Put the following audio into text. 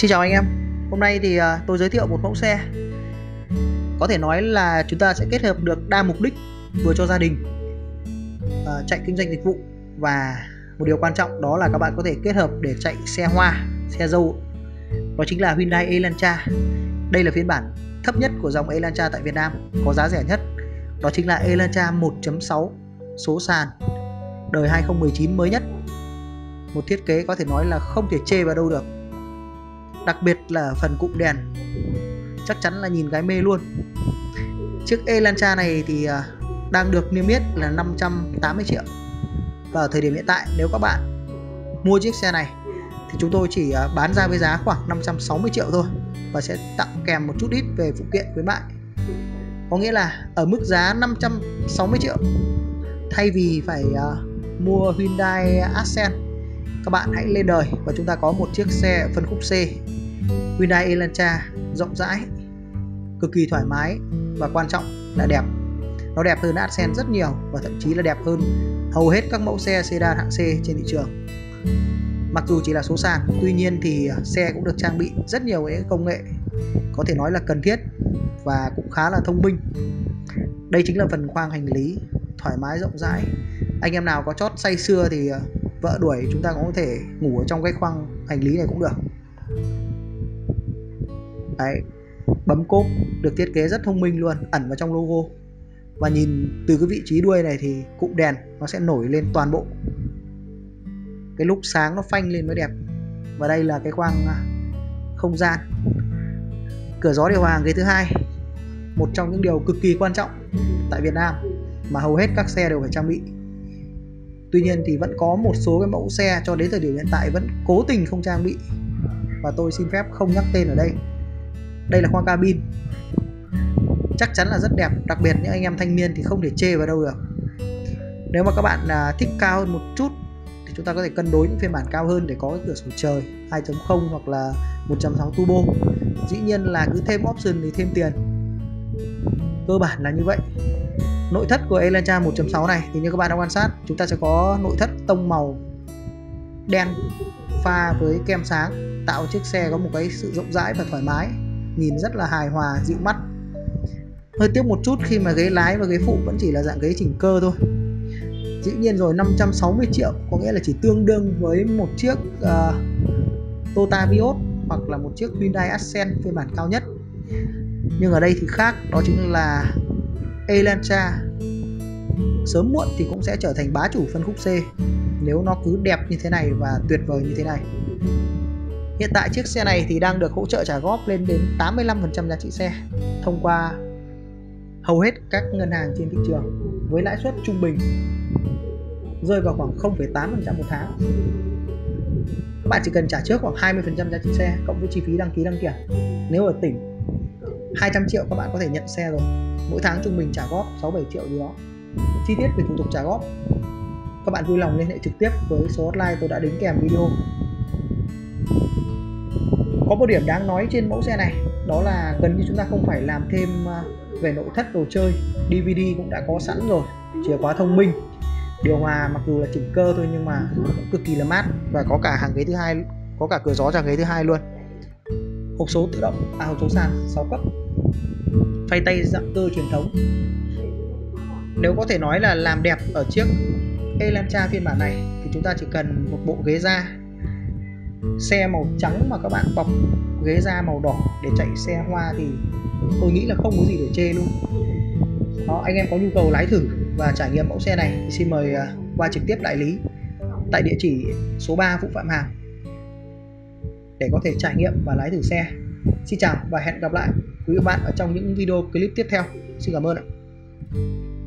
Xin chào anh em. Hôm nay thì tôi giới thiệu một mẫu xe. Có thể nói là chúng ta sẽ kết hợp được đa mục đích, vừa cho gia đình, chạy kinh doanh dịch vụ, và một điều quan trọng đó là các bạn có thể kết hợp để chạy xe hoa, xe dâu. Đó chính là Hyundai Elantra. Đây là phiên bản thấp nhất của dòng Elantra tại Việt Nam, có giá rẻ nhất. Đó chính là Elantra 1.6 số sàn, đời 2019 mới nhất. Một thiết kế có thể nói là không thể chê vào đâu được. Đặc biệt là phần cụm đèn, chắc chắn là nhìn gái mê luôn. Chiếc Elantra này thì đang được niêm yết là 580 triệu. Và ở thời điểm hiện tại, nếu các bạn mua chiếc xe này thì chúng tôi chỉ bán ra với giá khoảng 560 triệu thôi, và sẽ tặng kèm một chút ít về phụ kiện khuyến mại. Có nghĩa là ở mức giá 560 triệu, thay vì phải mua Hyundai Accent, các bạn hãy lên đời và chúng ta có một chiếc xe phân khúc C Hyundai Elantra rộng rãi, cực kỳ thoải mái, và quan trọng là đẹp. Nó đẹp hơn Accent rất nhiều, và thậm chí là đẹp hơn hầu hết các mẫu xe sedan hạng C trên thị trường. Mặc dù chỉ là số sàn, tuy nhiên thì xe cũng được trang bị rất nhiều những công nghệ có thể nói là cần thiết và cũng khá là thông minh. Đây chính là phần khoang hành lý thoải mái rộng rãi. Anh em nào có chót say sưa thì vợ đuổi, chúng ta cũng có thể ngủ ở trong cái khoang hành lý này cũng được. Đấy, bấm cốp được thiết kế rất thông minh luôn, ẩn vào trong logo. Và nhìn từ cái vị trí đuôi này thì cụm đèn nó sẽ nổi lên toàn bộ. Cái lúc sáng nó phanh lên mới đẹp. Và đây là cái khoang không gian. Cửa gió điều hòa ghế thứ hai, một trong những điều cực kỳ quan trọng tại Việt Nam mà hầu hết các xe đều phải trang bị. Tuy nhiên thì vẫn có một số cái mẫu xe cho đến thời điểm hiện tại vẫn cố tình không trang bị, và tôi xin phép không nhắc tên ở đây. Đây là khoang cabin, chắc chắn là rất đẹp, đặc biệt những anh em thanh niên thì không thể chê vào đâu được. Nếu mà các bạn thích cao hơn một chút thì chúng ta có thể cân đối những phiên bản cao hơn để có cái cửa sổ trời 2.0 hoặc là 1.6 turbo. Dĩ nhiên là cứ thêm option thì thêm tiền, cơ bản là như vậy. Nội thất của Elantra 1.6 này thì như các bạn đã quan sát, chúng ta sẽ có nội thất tông màu đen pha với kem sáng, tạo chiếc xe có một cái sự rộng rãi và thoải mái, nhìn rất là hài hòa, dịu mắt. Hơi tiếc một chút khi mà ghế lái và ghế phụ vẫn chỉ là dạng ghế chỉnh cơ thôi. Dĩ nhiên rồi, 560 triệu có nghĩa là chỉ tương đương với một chiếc Toyota Vios hoặc là một chiếc Hyundai Accent phiên bản cao nhất. Nhưng ở đây thì khác, đó chính là Elantra sớm muộn thì cũng sẽ trở thành bá chủ phân khúc C nếu nó cứ đẹp như thế này và tuyệt vời như thế này. Hiện tại chiếc xe này thì đang được hỗ trợ trả góp lên đến 85% giá trị xe thông qua hầu hết các ngân hàng trên thị trường, với lãi suất trung bình rơi vào khoảng 0,8% một tháng. Các bạn chỉ cần trả trước khoảng 20% giá trị xe cộng với chi phí đăng ký đăng kiểm. Nếu ở tỉnh 200 triệu các bạn có thể nhận xe rồi. Mỗi tháng trung bình trả góp 6-7 triệu gì đó. Chi tiết về thủ tục trả góp các bạn vui lòng liên hệ trực tiếp với số hotline tôi đã đính kèm video. Có một điểm đáng nói trên mẫu xe này, đó là gần như chúng ta không phải làm thêm về nội thất đồ chơi. DVD cũng đã có sẵn rồi, chìa khóa thông minh, điều hòa mặc dù là chỉnh cơ thôi nhưng mà cực kỳ là mát, và có cả hàng ghế thứ hai, có cả cửa gió cho ghế thứ hai luôn. Hộp số tự động, hộp số sàn 6 cấp, phay tay dạng cơ truyền thống. Nếu có thể nói là làm đẹp ở chiếc Elantra phiên bản này thì chúng ta chỉ cần một bộ ghế da, xe màu trắng mà các bạn bọc ghế da màu đỏ để chạy xe hoa thì tôi nghĩ là không có gì để chê luôn. Đó, anh em có nhu cầu lái thử và trải nghiệm mẫu xe này thì xin mời qua trực tiếp đại lý tại địa chỉ số 3 Vũ Phạm Hàm để có thể trải nghiệm và lái thử xe. Xin chào và hẹn gặp lại quý vị và bạn ở trong những video clip tiếp theo. Xin cảm ơn ạ.